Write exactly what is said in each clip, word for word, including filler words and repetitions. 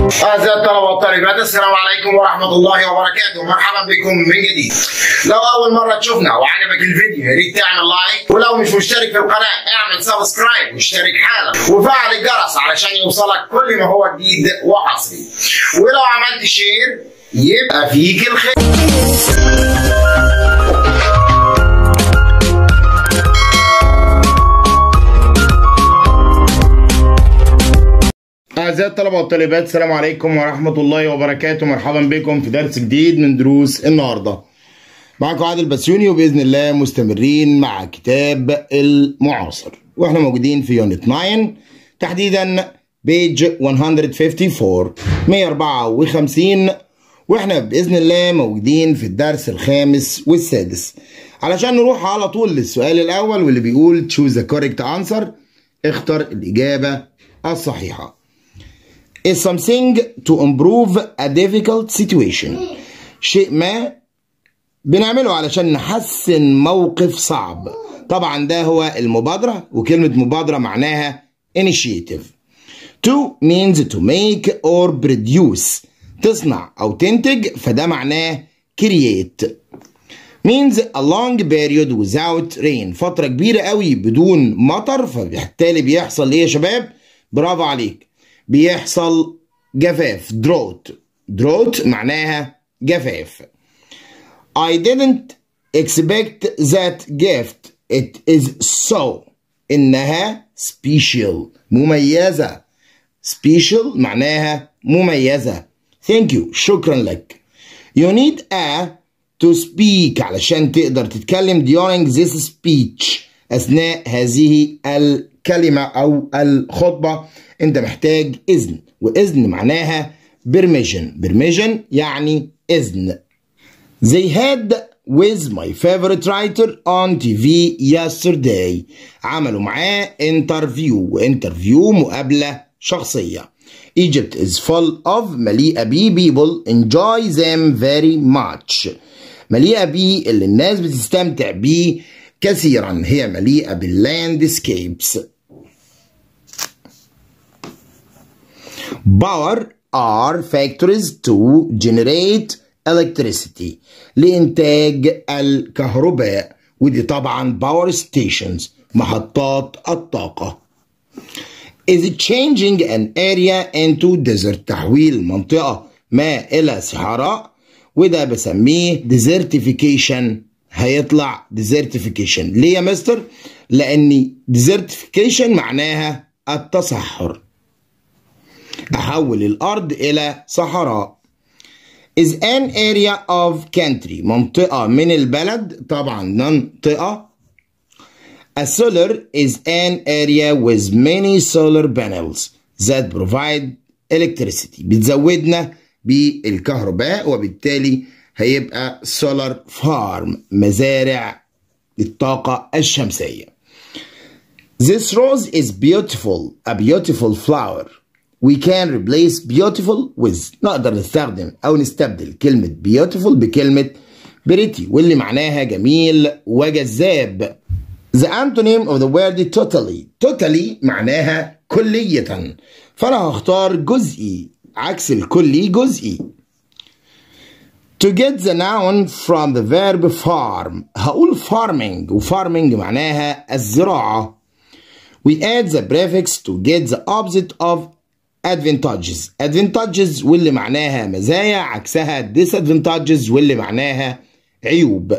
أعزائي الطلبة والطالبات، السلام عليكم ورحمة الله وبركاته. مرحبا بكم من جديد. لو أول مرة تشوفنا وعجبك الفيديو يا ريت تعمل لايك، ولو مش مشترك في القناة اعمل سبسكرايب واشترك حالا وفعل الجرس علشان يوصلك كل ما هو جديد وحصري، ولو عملت شير يبقى فيك الخير. أعزائي الطلبة والطالبات، السلام عليكم ورحمة الله وبركاته. مرحبا بكم في درس جديد من دروس النهاردة. معكم عادل بسيوني، وبإذن الله مستمرين مع كتاب المعاصر، واحنا موجودين في يونت تسعة تحديدا بيج مية وخمسة وأربعين مية وأربعة وخمسين، واحنا بإذن الله موجودين في الدرس الخامس والسادس. علشان نروح على طول للسؤال الأول واللي بيقول choose the correct answer، اختر الإجابة الصحيحة. is something to improve a difficult situation. شيء ما بنعمله علشان نحسن موقف صعب. طبعا ده هو المبادرة، وكلمة مبادرة معناها initiative. to means to make or produce، تصنع أو تنتج، فده معناه create. means a long period without rain، فترة كبيرة قوي بدون مطر، فبالتالي بيحصل ايه يا شباب؟ برافو عليك، بيحصل جفاف. drought drought معناها جفاف. I didn't expect that gift. It is so. إنها special، مميزة. special معناها مميزة. thank you، شكرا لك. you need a to speak، علشان تقدر تتكلم during this speech، أثناء هذه الكلمة أو الخطبة أنت محتاج إذن، وإذن معناها permission. permission يعني إذن. They had with my favorite writer on تي في yesterday. عملوا معاه interview، وانترفيو مقابلة شخصية. Egypt is full of، مليئة بيه people enjoy them very much، مليئة بيه اللي الناس بتستمتع بيه كثيرا، هي مليئة باللاندسكيبس. Power are factories to generate electricity، لإنتاج الكهرباء، ودي طبعا power stations، محطات الطاقة. is changing an area into desert، تحويل منطقة ما إلى صحراء، وده بسميه desertification. هيطلع desertification. ليه يا مستر؟ لأن desertification معناها التصحر، أحول الأرض إلى صحراء. is an area of country، منطقة من البلد، طبعا منطقة. a solar is an area with many solar panels that provide electricity، بتزودنا بالكهرباء، وبالتالي هيبقى solar farm، مزارع للطاقة الشمسية. this rose is beautiful، a beautiful flower. we can replace beautiful with، نقدر نستخدم أو نستبدل كلمة beautiful بكلمة pretty، واللي معناها جميل وجذاب. the antonym of the word totally. totally معناها كلية، فأنا هختار جزئي، عكس الكلي جزئي. to get the noun from the verb farm، هقول farming، و farming معناها الزراعة. we add the prefix to get the opposite of advantages. advantages واللي معناها مزايا، عكسها disadvantages واللي معناها عيوب.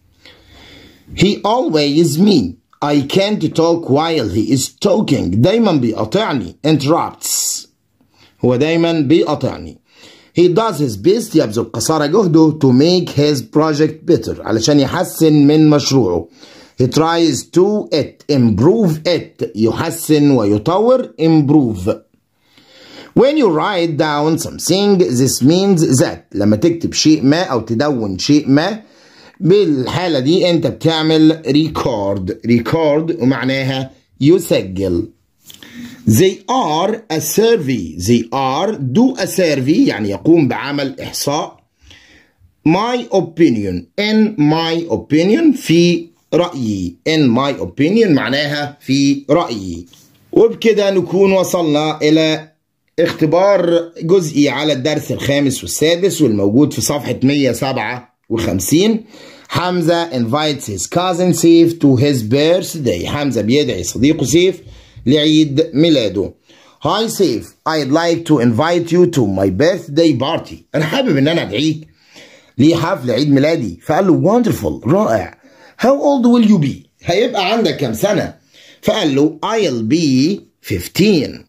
he always me. I can't talk while he is talking، دايما بيقاطعني. interrupts، هو دايما بيقاطعني. he does his best، يبذل قصارى جهده to make his project better، علشان يحسن من مشروعه. he tries to it improve it، يحسن ويطور improve. when you write down something this means that، لما تكتب شيء ما أو تدون شيء ما، بالحالة دي أنت بتعمل record. record ومعناها يسجل. they are a survey. they are do a survey يعني يقوم بعمل إحصاء. my opinion in my opinion في رأيي. in my opinion معناها في رأيي. وبكده نكون وصلنا إلى اختبار جزئي على الدرس الخامس والسادس والموجود في صفحة مية وسبعة وخمسين. حمزة invites his cousin سيف to his birthday. حمزة بيدعي صديقه سيف لعيد ميلاده. Hi سيف, I'd like to invite you to my birthday party. أنا حابب إن أنا أدعيك لحفل عيد ميلادي. فقال له wonderful, رائع. How old will you be? هيبقى عندك كم سنة؟ فقال له I'll be fifteen.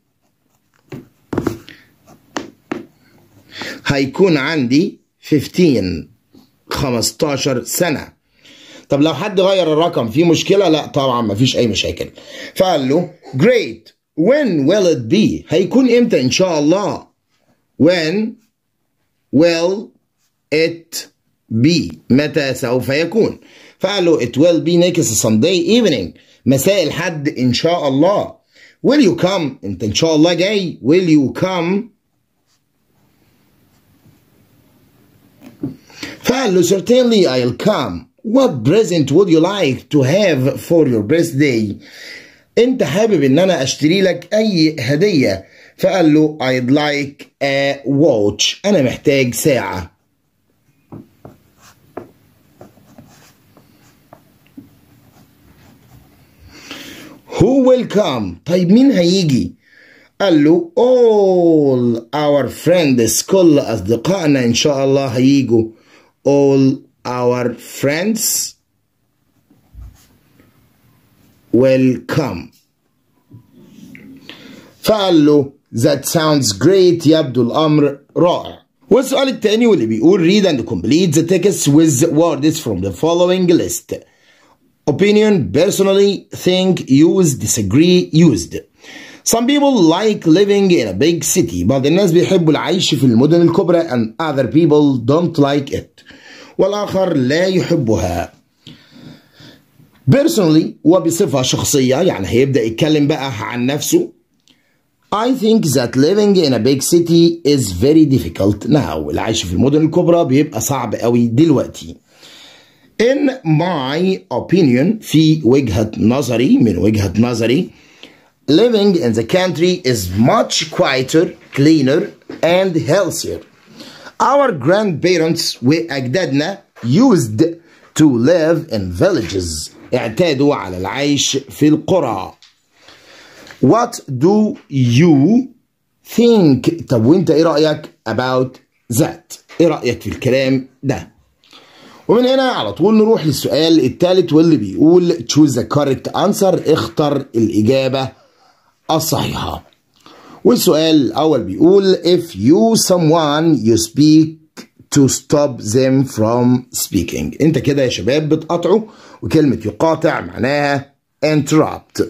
هيكون عندي fifteen خمستاشر سنة. طب لو حد غير الرقم في مشكلة؟ لا طبعا مفيش أي مشاكل. فقال له great, when will it be? هيكون إمتى إن شاء الله؟ when will it be? متى سوف يكون؟ فقال له it will be next Sunday evening. مساء الحد إن شاء الله. will you come? أنت إن شاء الله جاي. will you come? فقال له certainly I'll come. What present would you like to have for your birthday? انت حابب ان انا اشتري لك اي هدية؟ فقال له I'd like a watch. انا محتاج ساعة. Who will come? طيب مين هيجي؟ قال له all our friends. كل اصدقائنا ان شاء الله هيجوا. all our friends will come. فقال له that sounds great. يبدو الأمر رائع. والسؤال الثاني واللي بيقول read and complete the text with words from the following list. Opinion, personally, think, use, disagree, used. Some people like living in a big city. بعض الناس بيحبوا العيش في المدن الكبرى and other people don't like it. والآخر لا يحبها. Personally وبصفة شخصية يعني هيبدأ يتكلم بقى عن نفسه. I think that living in a big city is very difficult now. العيش في المدن الكبرى بيبقى صعب قوي دلوقتي. In my opinion في وجهة نظري من وجهة نظري living in the country is much quieter, cleaner and healthier. Our grandparents وأجدادنا used to live in villages. اعتادوا على العيش في القرى. What do you think? طب وانت ايه رأيك about that؟ ايه رأيك في الكلام ده؟ ومن هنا على طول نروح للسؤال الثالث واللي بيقول choose the correct answer. اختر الإجابة الصحيحة. والسؤال الأول بيقول if you someone you speak to stop them from speaking. انت كده يا شباب بتقاطعه، وكلمة يقاطع معناها interrupt.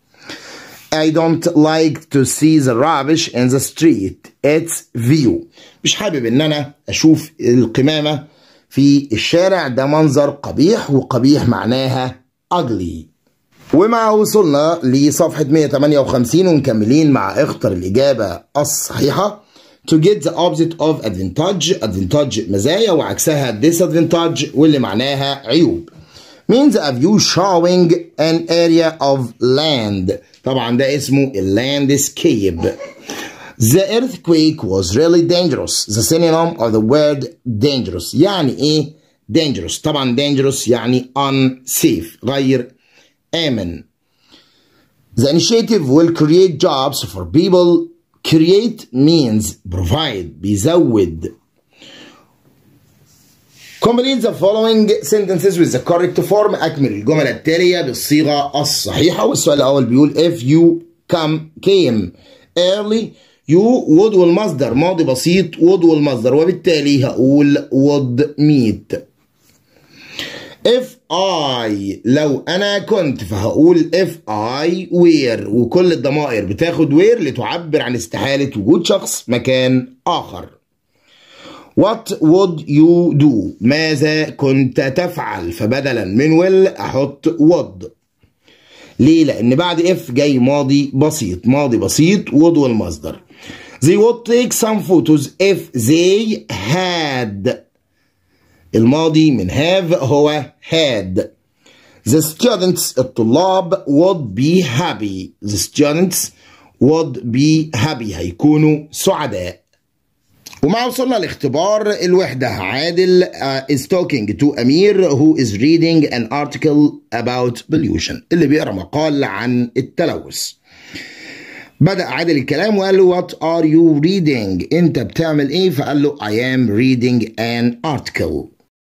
I don't like to see the rubbish in the street. It's view. مش حابب ان انا اشوف القمامة في الشارع. ده منظر قبيح، وقبيح معناها ugly. ومع وصلنا لصفحة مية وتمانية وخمسين ومكملين مع اختر الإجابة الصحيحة. To get the opposite of advantage. advantage مزايا وعكسها disadvantage واللي معناها عيوب. means a view showing an area of land. طبعا ده اسمه landscape. The earthquake was really dangerous. The synonym of the word dangerous. يعني ايه dangerous؟ طبعا dangerous يعني unsafe غير آمن. The initiative will create jobs for people. Create means provide. بيزود. Complete the following sentences with the correct form. أكمل الجمل التالية بالصيغة الصحيحة. والسؤال الأول بيقول if you come came early. you would والمصدر ماضي بسيط would والمصدر، وبالتالي هقول would meet. if I لو أنا كنت فهقول if I were، وكل الضمائر بتاخد were لتعبر عن استحالة وجود شخص مكان آخر. What would you do؟ ماذا كنت تفعل؟ فبدلا من will أحط would. ليه؟ لأن بعد if جاي ماضي بسيط. ماضي بسيط would والمصدر. They would take some photos if they had. الماضي من have هو had. The students الطلاب would be happy. The students would be happy هيكونوا سعداء. ومع وصلنا لاختبار الوحدة. عادل uh, is talking to أمير who is reading an article about pollution، اللي بيقرأ مقال عن التلوث. بدأ عادل الكلام وقال له what are you reading؟ أنت بتعمل إيه؟ فقال له I am reading an article.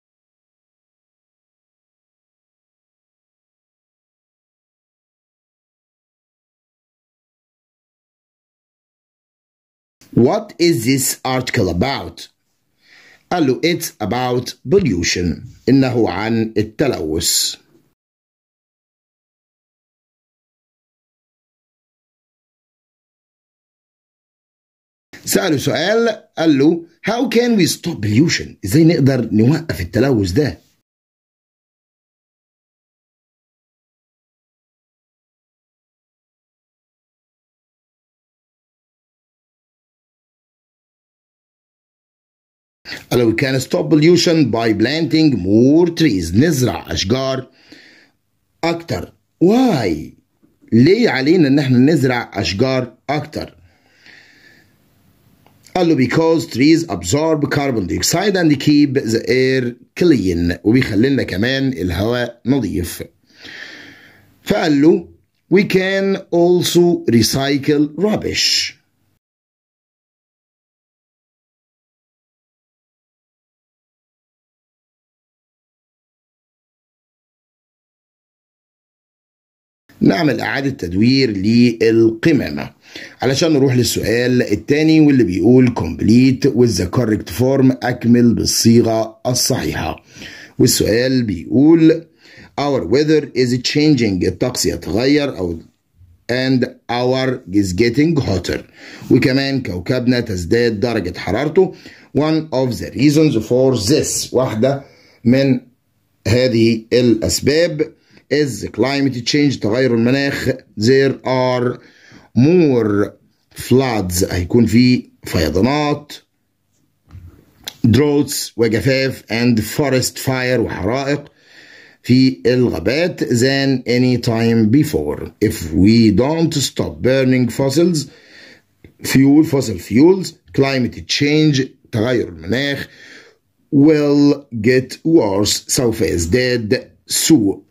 What is this article about؟ قال له it's about pollution، إنه عن التلوث. سأله سؤال قال له how can we stop pollution؟ إزاي نقدر نوقف التلوث ده؟ قال له we can stop pollution by planting more trees، نزرع أشجار أكتر. why؟ ليه علينا إن احنا نزرع أشجار أكتر؟ قال له because trees absorb carbon dioxide and keep the air clean، وبيخلي لنا كمان الهواء نظيف. فقال له we can also recycle rubbish. نعمل إعادة تدوير للقمامة. علشان نروح للسؤال الثاني واللي بيقول complete with the correct form، أكمل بالصيغة الصحيحة. والسؤال بيقول our weather is changing، الطقس يتغير أو and our is getting hotter، وكمان كوكبنا تزداد درجة حرارته. one of the reasons for this، واحدة من هذه الأسباب is climate change، تغير المناخ. there are more floods، هيكون في فيضانات. droughts وجفاف and forest fire وحرائق في الغابات than any time before if we don't stop burning fossils fuel fossil fuels. climate change تغير المناخ will get worse، سوف يزداد سوء.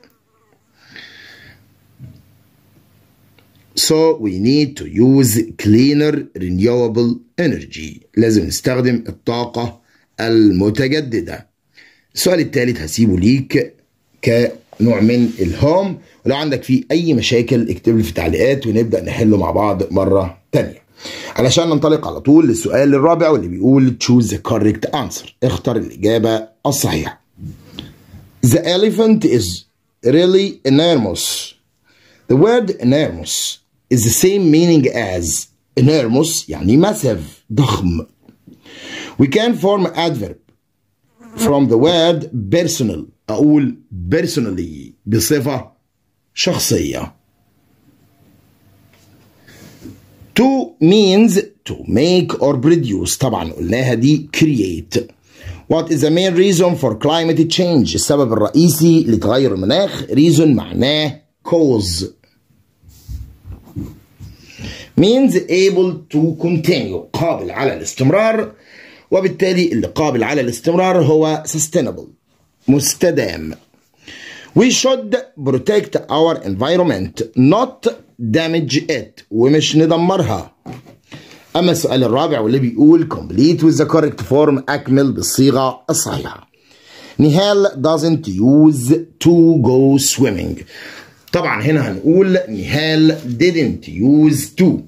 So we need to use cleaner renewable energy، لازم نستخدم الطاقة المتجددة. السؤال الثالث هسيبه ليك كنوع من الهوم، ولو عندك فيه أي مشاكل اكتب لي في التعليقات ونبدأ نحله مع بعض مرة تانية. علشان ننطلق على طول للسؤال الرابع واللي بيقول choose the correct answer، اختر الإجابة الصحيحة. The elephant is really enormous. The word enormous is the same meaning as enormous، يعني massive، ضخم. We can form adverb from the word personal، أقول personally بصفة شخصية. To means to make or produce، طبعا قلناها دي create. What is the main reason for climate change؟ السبب الرئيسي لتغير المناخ. reason معناه cause. means able to continue، قابل على الاستمرار، وبالتالي اللي قابل على الاستمرار هو sustainable، مستدام. We should protect our environment not damage it، ومش ندمرها. أما السؤال الرابع واللي بيقول complete with the correct form، أكمل بالصيغة الصحيحة. نهال doesn't use to go swimming. طبعا هنا هنقول نهال didn't use to.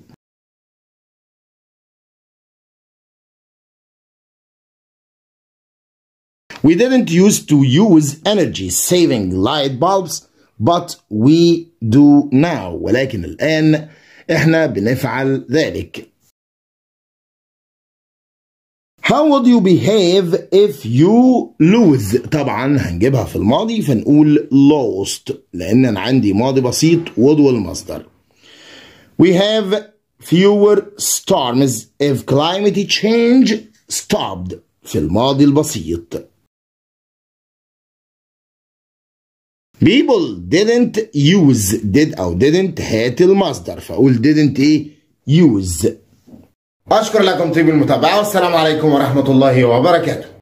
We didn't used to use energy saving light bulbs but we do now، ولكن الآن احنا بنفعل ذلك. How would you behave if you lose؟ طبعا هنجيبها في الماضي فنقول lost، لأن أنا عندي ماضي بسيط would والمصدر. We have fewer storms if climate change stopped، في الماضي البسيط. People didn't use did أو didn't هات المصدر، فأقول didn't إيه use. أشكر لكم طيب المتابعة والسلام عليكم ورحمة الله وبركاته.